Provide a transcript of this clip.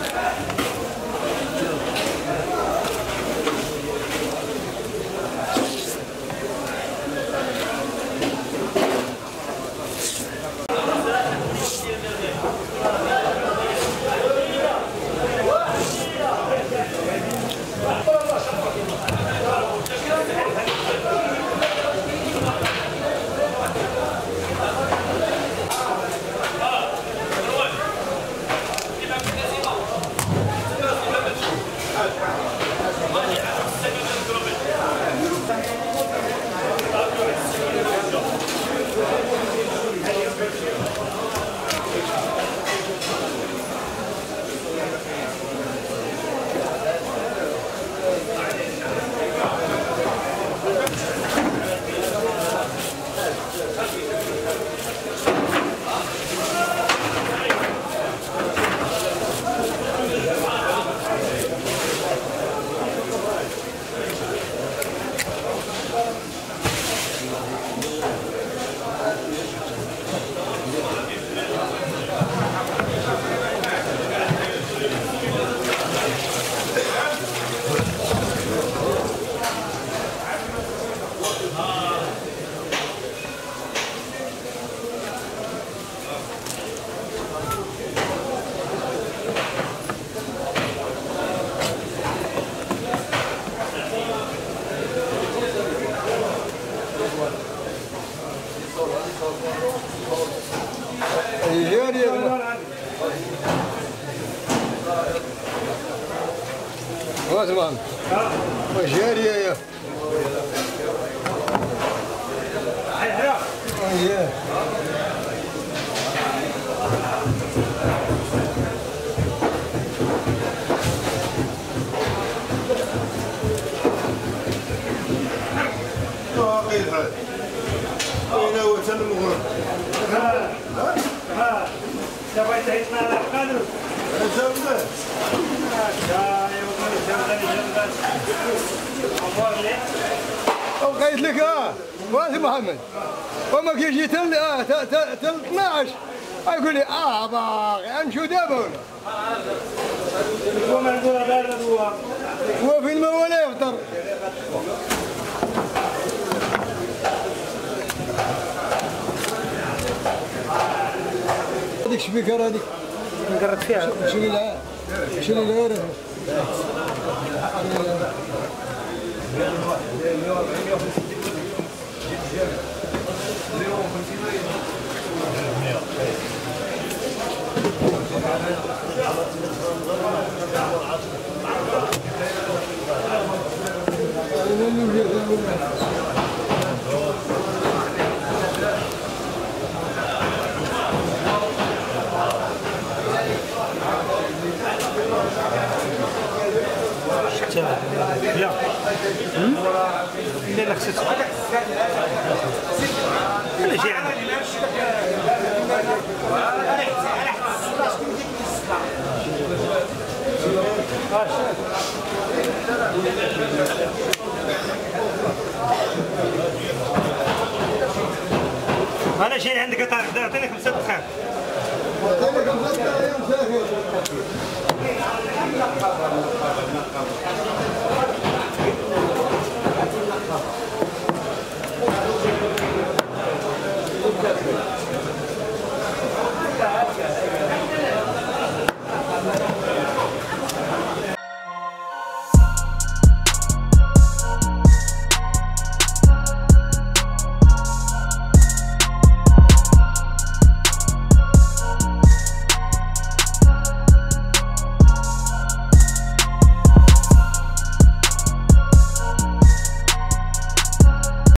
زمان وجارية يا قايت لك واسي محمد وما كي جيت تل 12 يقول لي باغي امشوا دابا ولا وما نقول هذا هو في الماء ولا يفطر هذيك شبيكه هذيك نقرت فيها شنو لا شنو لا Ja. Nee, dat zit. Dat is ja. أنا شيء عندك طارق، أعطيني 5 دقائق.